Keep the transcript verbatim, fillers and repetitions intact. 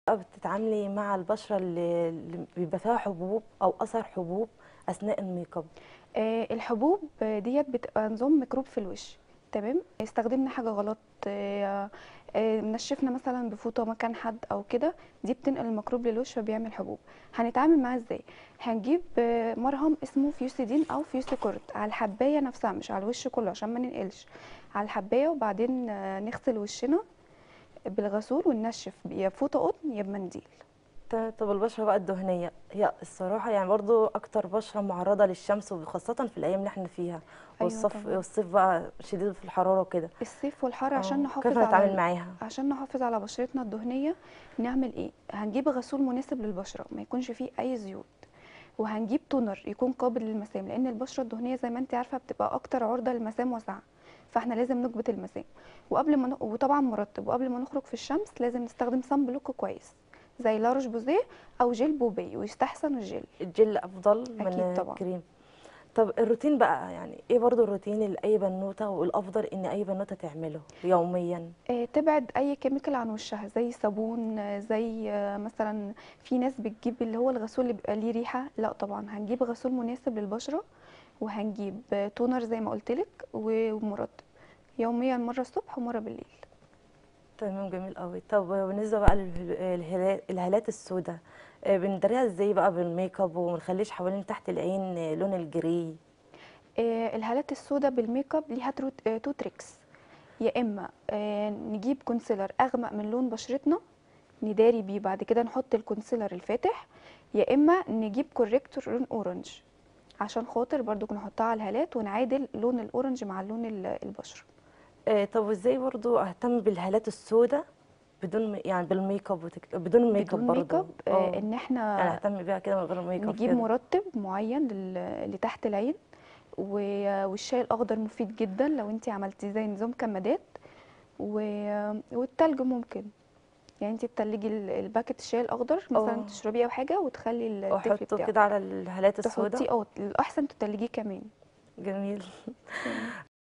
بتتعاملي مع البشرة اللي اللي بيبقى فيها حبوب أو أثر حبوب أثناء الميك اب؟ آه، الحبوب ديت بتبقى نظام ميكروب في الوش. تمام، استخدمنا حاجه غلط، آه، آه، نشفنا مثلا بفوطه مكان حد او كده، دي بتنقل الميكروب للوش فبيعمل حبوب. هنتعامل معاه ازاي؟ هنجيب آه، مرهم اسمه فيوسيدين او فيوسيكورت على الحبايه نفسها، مش على الوش كله عشان ما ننقلش، على الحبايه. وبعدين آه، نغسل وشنا بالغسول وننشف يا بفوطه قطن يا بمنديل. ط- طب البشرة بقى الدهنية، هي الصراحة يعني برضو أكتر بشرة معرضة للشمس، وخاصة في الأيام اللي احنا فيها، ايوه والصف طبعا. والصيف بقى شديد في الحرارة وكده. الصيف والحر عشان اه، كيف نحافظ على نتعامل ال... معاها؟ عشان نحافظ على بشرتنا الدهنية، نعمل ايه؟ هنجيب غسول مناسب للبشرة ما يكونش فيه اي زيوت، وهنجيب تونر يكون قابل للمسام، لان البشرة الدهنية زي ما انت عارفة بتبقى اكتر عرضة للمسام وسعة، فاحنا لازم نكبت المسام. وقبل ما ن... وطبعا مرطب، وقبل ما نخرج في الشمس لازم نستخدم صن بلوك كويس زي لارج بوزيه او جيل بوبي، ويستحسن الجل. الجل أفضل من اكيد طبعا. الكريم. طب الروتين بقى، يعني ايه برضو الروتين اللي أي بنوتة، والأفضل إن أي بنوتة تعمله يوميا؟ آه، تبعد اي كيميكال عن وشها زي صابون، آه، زي آه، مثلا في ناس بتجيب اللي هو الغسول اللي بيبقى ليه ريحه، لا طبعا هنجيب غسول مناسب للبشره، وهنجيب آه، تونر زي ما قلت لك ومرطب، يوميا مره الصبح ومره بالليل. تمام، جميل قوي. طب بالنسبة بقى للهالات السوداء، بنداريها ازاي بقى بالميك اب، وما نخليش حوالين تحت العين آه، لون الجري؟ آه، الهالات السوداء بالميك اب ليها ترو- آه، تو تريكس. يا اما آه، نجيب كونسيلر اغمق من لون بشرتنا نداري بيه، بعد كده نحط الكونسيلر الفاتح، يا اما نجيب كوريكتور لون اورنج عشان خاطر برضو نحطها على الهالات ونعادل لون الاورنج مع لون ال- البشره. آه، طب وازاي برضو اهتم بالهالات السوداء بدون م- يعني بالميك اب وتك... بدون ميك اب بدون ميك برضو؟ اب، آه، اه، ان يعني احنا اهتم بيها كده من غير ميك اب نجيب كده؟ مرطب معين لل- لتحت العين، و- والشاي الاخضر مفيد جدا لو انت عملتيه زي نظام كمادات، و- والتلج ممكن، يعني انت بتتلجي ال- الباكت الشاي الاخضر مثلا اه، تشربيه او حاجه وتخلي التفل واحطه بتاعه، كده على الهالات السوداء. تحطيه اه الاحسن تتلجيه كمان. جميل. تمام.